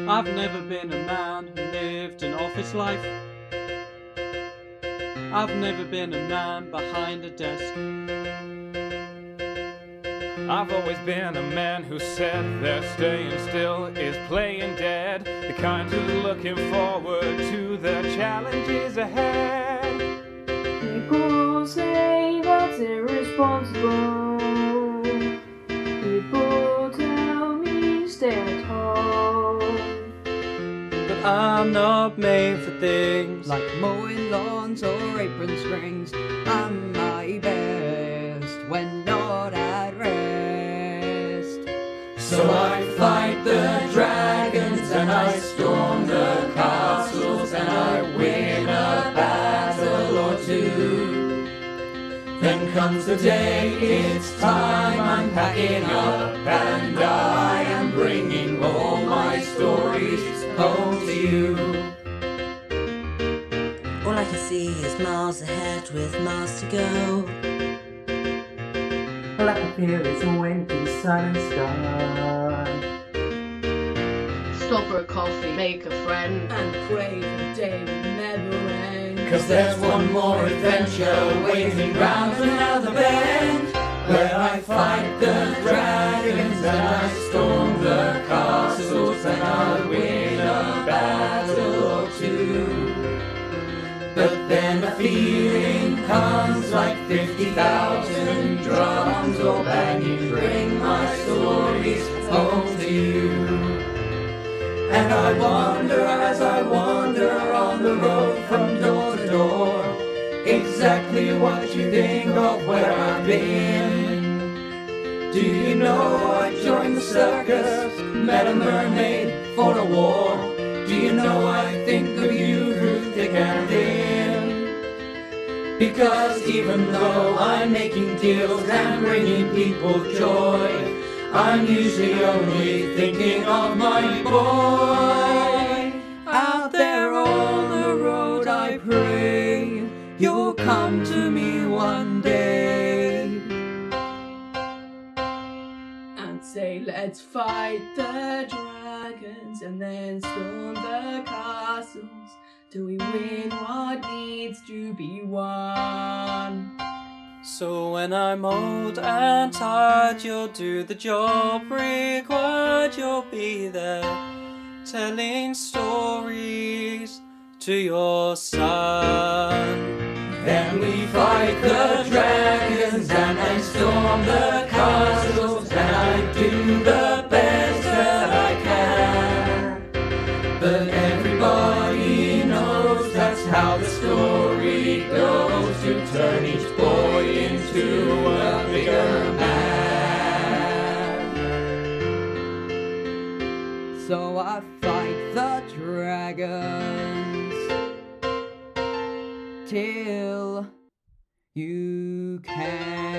I've never been a man who lived an office life. I've never been a man behind a desk. I've always been a man who said that staying still is playing dead, the kind who's looking forward to the challenges ahead. People say that's irresponsible. People tell me stay at home. But I'm not made for things like mowing lawns or apron strings. I'm my best when not at rest. So I fight the dragons and I storm the castles and I win a battle or two. Then comes the day, it's time, I'm packing up and I am bringing all my stories home to you. All I can see is miles ahead with miles to go. All I can feel is a windy sun and sky. Stop for a coffee, make a friend, and pray the day will never end. 'Cause there's one more adventure waiting round another bend, where I fight the dragons and I storm the castles and I win a battle or two. But then a feeling comes like 50,000 drums all banging, bring my stories home to you. And I wonder as I wander on the road from door to door, exactly what you think of where I've been. Do you know I joined the circus, met a mermaid, fought a war? Do you know I think of you through thick and thin? Because even though I'm making deals and bringing people joy, I'm usually only thinking of my boy. Out there on the road I pray you'll come to me one day And say let's fight the dragons and then storm the castles till we win what needs to be won. So when I'm old and tired, you'll do the job required. You'll be there telling stories to your son. Then we fight the dragons and I storm the castles and I do the best that I can. But everybody knows that's how the story goes, to turn each boy into a bigger man. So I fight the dragons till you can.